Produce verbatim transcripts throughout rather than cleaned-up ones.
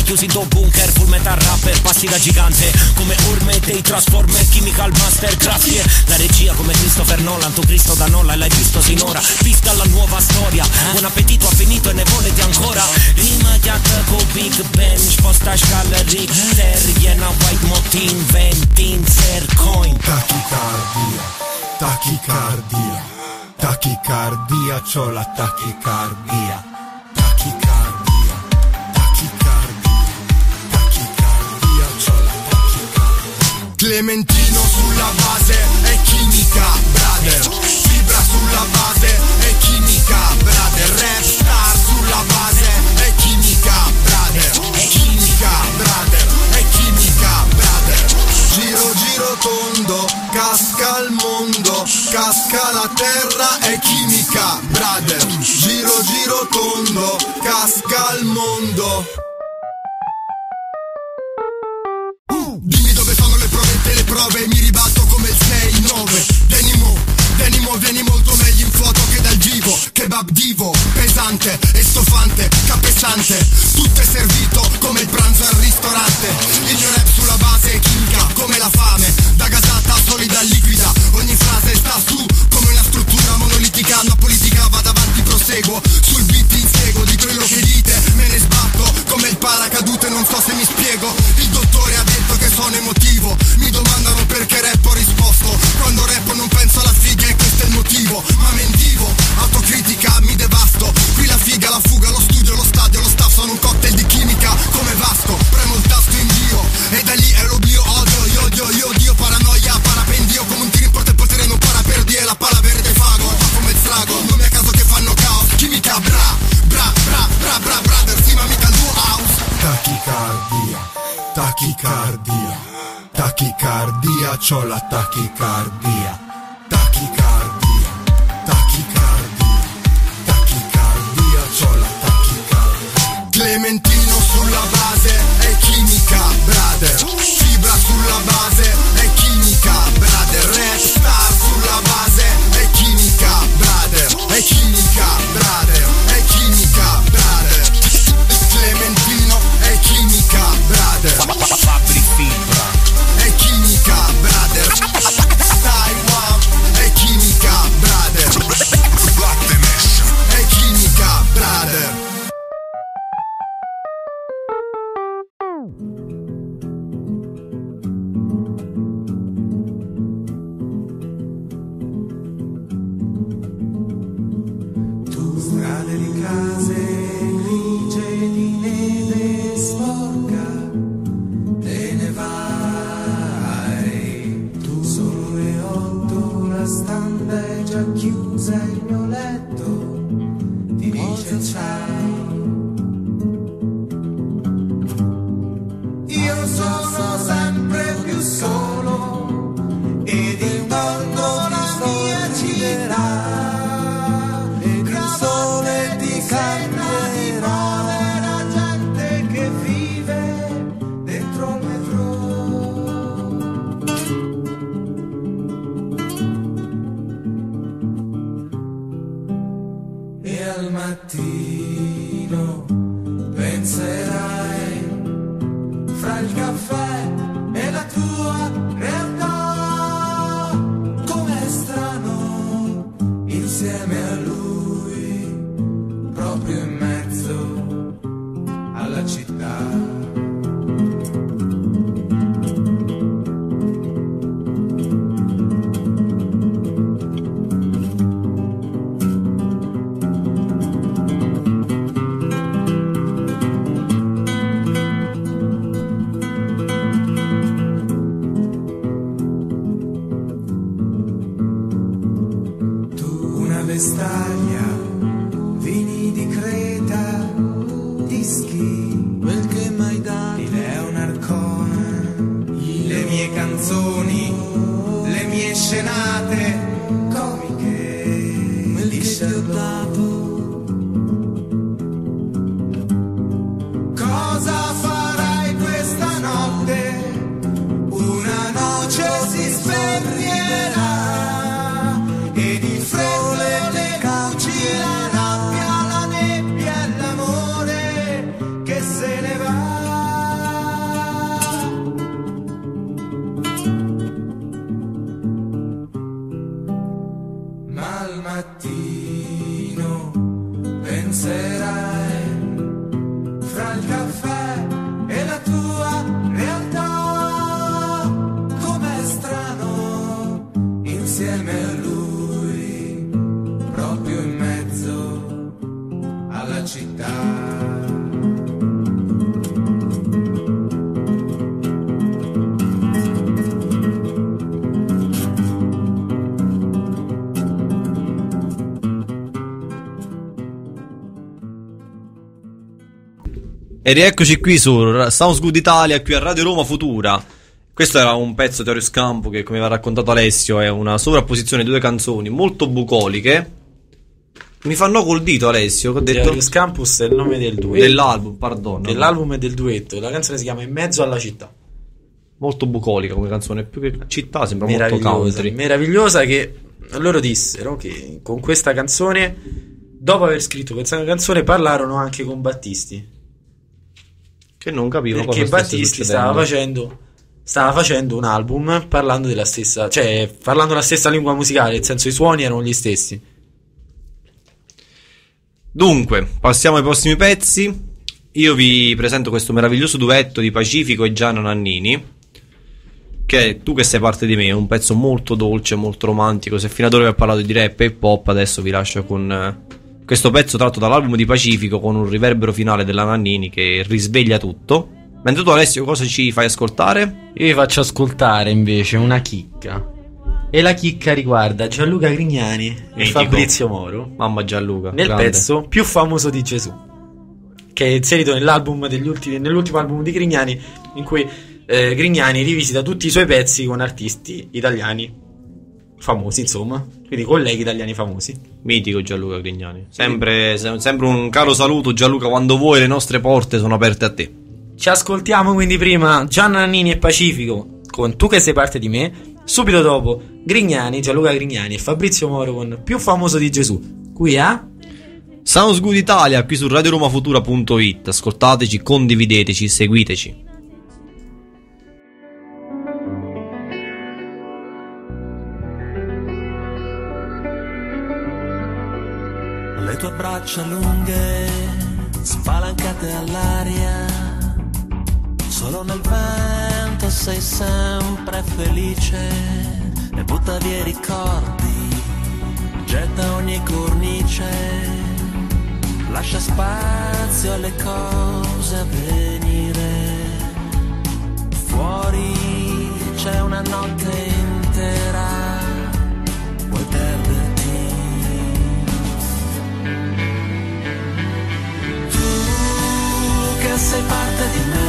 chiusi in tuo bunker, full metal rapper, passi da gigante come orme dei Transformer, Chemical Master, grazie. La regia come Christopher Nolan, tu Cristo da Nola e l'hai visto sinora. Pista alla nuova storia, buon appetito, ha finito e ne volete ancora. Rima chiacca con Big Ben, sposta scala Richter, Jena White Motin, Ventin, Sercoin. Tachicardia, tachicardia, tachicardia, c'ho la tachicardia. Tachicardia, tachicardia, tachicardia, c'ho la tachicardia. Clementino sulla base è chimica, brother. Fibra sulla base è chimica, brother. Rap star sulla base è chimica, brother. È chimica, brother. È chimica, brother. Giro giro tondo, casca il mondo, casca la terra, è chimica, brother. Giro giro tondo, casca il mondo. uh, Dimmi dove sono le prove, te le prove, mi ribatto come il sei nove. Denimo, Denimo, vieni molto meglio in foto che dal vivo. Kebab divo, pesante e stofante, capesciante, tutto è servito come il pranzo al ristorante. Il mio rap sulla base è chimica, come la fame, da gasata solida liquida. Ogni frase sta su come una struttura monolitica. La politica vado avanti, proseguo, sul beat inseguo di quello che dite, me ne sbatto come il paracadute, non so se mi spiego. Il dottore ha detto che sono emotivo, mi domandano perché rap, ho risposto quando rappo non penso alla figa e questo è il motivo. Ma mentivo, autocritica, mi devasto. Qui la figa, la fuga, lo studio, lo stadio, lo staff sono un cocktail di chimica come Vasco. Premo il tasto invio e da lì è l'oblio, odio, io odio, io odio, paranoia, parapendio, come un tiro in porta e il potere non para per die. La pala verde fago, fa come il strago, non mi a caso che fanno caos. Chimica, bra, bra, bra, bra, bra, brother, sì ma mica il tuo house. Tachicardia, tachicardia, tachicardia, c'ho la tachicardia. Tachicardia, tachicardia, tachicardia, c'ho la tachicardia. Clementino sulla base è chimica, brother. Fibra sulla base è chimica, brother. Rap star sulla base è chimica, brother. È chimica, brother. È chimica, brother. Clementino è chimica, brother. Fabri Fibra è chimica, brother. Taiwan è chimica, brother. È chimica, brother. Strade di case grigie di neve, E rieccoci qui su Sounds Good Italia, qui a Radio Roma Futura. Questo era un pezzo di Aureus Campo che, come aveva raccontato Alessio, è una sovrapposizione di due canzoni molto bucoliche. Mi fanno col dito, Alessio, che ho detto. Aureus Campus è il nome del duetto. Dell'album, perdono. Dell'album e del duetto. La canzone si chiama In mezzo alla città. Molto bucolica come canzone, più che città sembra molto country. Meravigliosa, che loro dissero che con questa canzone, dopo aver scritto questa canzone, parlarono anche con Battisti. Che non capivo perché cosa Battisti stava facendo stava facendo un album parlando della stessa, cioè parlando la stessa lingua musicale, nel senso i suoni erano gli stessi. Dunque, passiamo ai prossimi pezzi. Io vi presento questo meraviglioso duetto di Pacifico e Gianna Nannini, che Tu che sei parte di me, è un pezzo molto dolce, molto romantico. Se fino ad ora vi ho parlato di rap e pop, adesso vi lascio con eh, questo pezzo tratto dall'album di Pacifico, con un riverbero finale della Nannini che risveglia tutto. Mentre tu, Alessio, cosa ci fai ascoltare? Io vi faccio ascoltare invece una chicca. E la chicca riguarda Gianluca Grignani e Mitico. Fabrizio Moro. Mamma Gianluca, nel grande. pezzo Più famoso di Gesù, che è inserito nell'album degli ultimi, nell'ultimo album di Grignani, in cui eh, Grignani rivisita tutti i suoi pezzi con artisti italiani famosi, insomma, quindi colleghi italiani famosi. Mitico Gianluca Grignani, sempre, se- sempre un caro saluto Gianluca, quando vuoi le nostre porte sono aperte a te. Ci ascoltiamo quindi prima Gianna Nannini e Pacifico con Tu che sei parte di me, subito dopo Grignani, Gianluca Grignani e Fabrizio Moro con Più famoso di Gesù, qui a Sounds Good Italia, qui su radio roma futura punto it. Ascoltateci, condivideteci, seguiteci. Le tue braccia lunghe, spalancate all'aria, solo nel vento sei sempre felice e butta via i ricordi, getta ogni cornice, lascia spazio alle cose a venire. Fuori c'è una notte intera, vuoi perderti. Tu che sei parte di me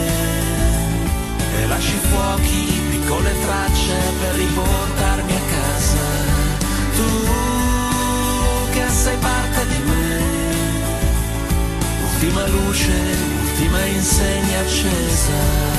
e lasci fuochi, piccole tracce per riportarmi a casa. Tu che sei parte di me, ultima luce, ultima insegna accesa.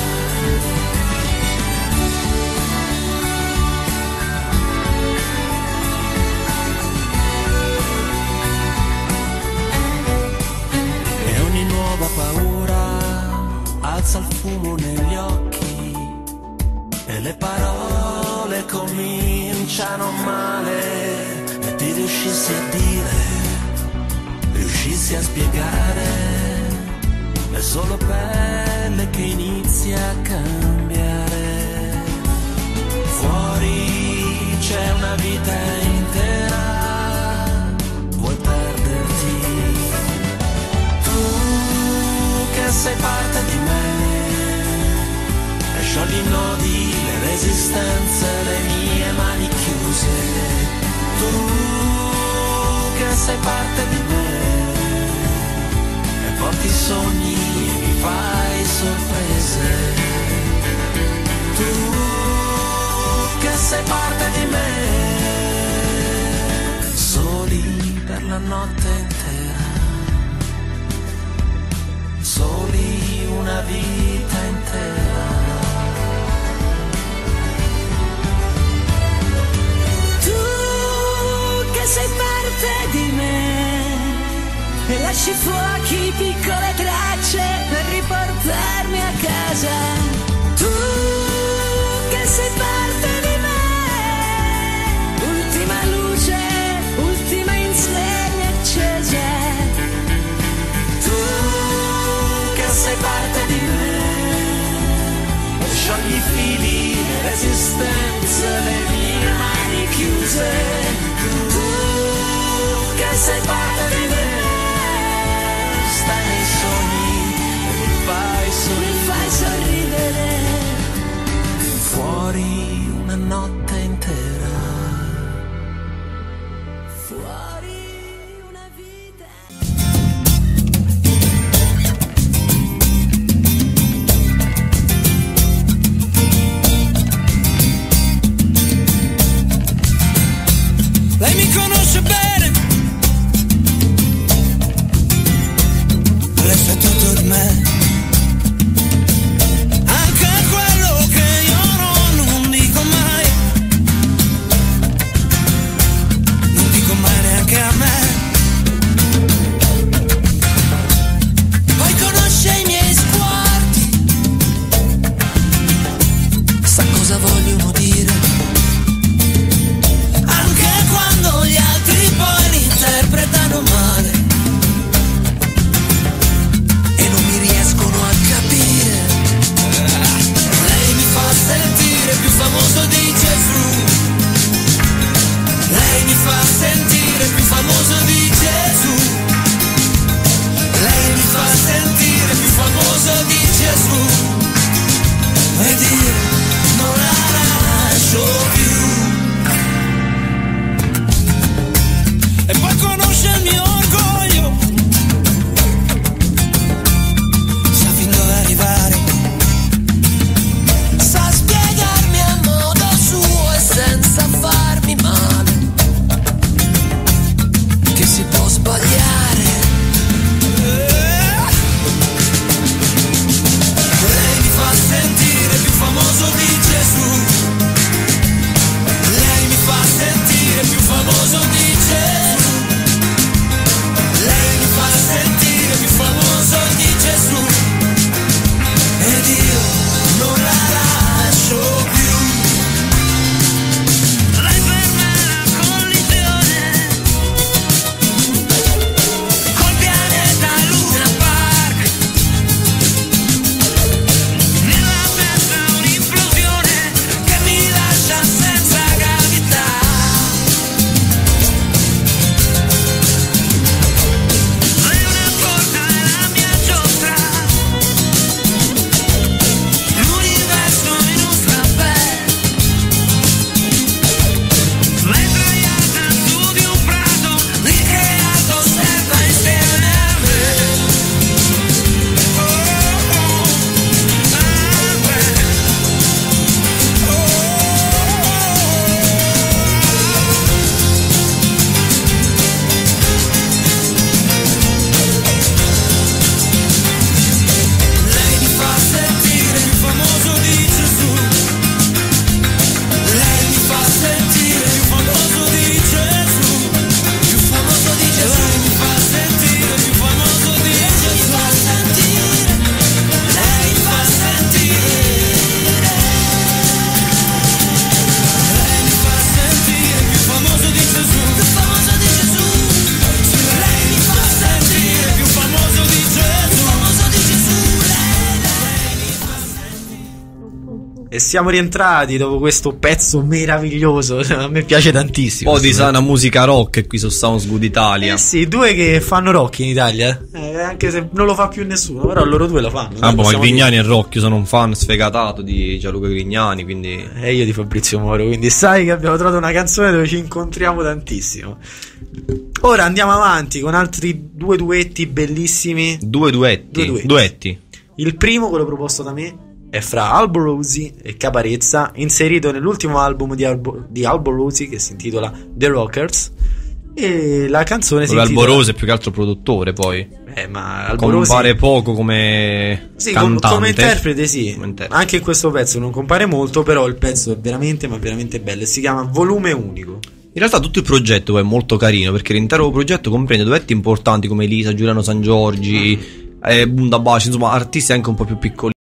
E ogni nuova paura alza il fumo negli occhi e le parole cominciano male, e ti riuscissi a dire, riuscissi a spiegare, è solo pelle che inizia a cambiare. Fuori c'è una vita intera, vuoi perderti. Tu che sei parte di me e sciogli i nodi, le resistenze, le mie mani chiuse. Tu che sei parte di me e porti sogni e mi fai sorprese. Tu che sei parte di me, soli per la notte intera, soli una vita intera. Tu che sei parte di me e lasci fuochi, piccole tracce per riportarmi a casa. Tu che sei parte di me, ultima luce, ultima insegna accesa. Tu che sei parte di me, Sciogli i fili, le resistenze, le mie mani chiuse. Tu che sei parte di me, stai nei sogni e mi fai sorridere. mi fai sorridere. Fuori una notte intera, Fuori una vita. E siamo rientrati dopo questo pezzo meraviglioso. A me piace tantissimo. Un po' di sana musica rock qui su Sounds Good Italia. Eh sì, due che fanno rock in Italia. Eh, anche se non lo fa più nessuno, però loro due lo fanno. Ah, boh, ma il Grignani dire. è rock. Io sono un fan sfegatato di Gianluca Grignani, quindi. E io di Fabrizio Moro. Quindi sai che abbiamo trovato una canzone dove ci incontriamo tantissimo. Ora andiamo avanti con altri due duetti bellissimi. Due duetti. Due duetti. duetti. Il primo, quello proposto da me, è fra Albo Rosi e Caparezza, inserito nell'ultimo album di Albo, di Albo Rosi, che si intitola The Rockers. E la canzone si Albo intitola Rosi è più che altro produttore, poi eh, ma Albo Rosi compare poco come sì, com- cantante. come interprete sì. Come interprete. Anche in questo pezzo non compare molto, però il pezzo è veramente ma veramente bello e si chiama Volume Unico. In realtà tutto il progetto poi è molto carino, perché l'intero progetto comprende duetti importanti come Elisa, Giuliano Sangiorgi, mm. eh, Bunda Baci, insomma artisti anche un po' più piccoli.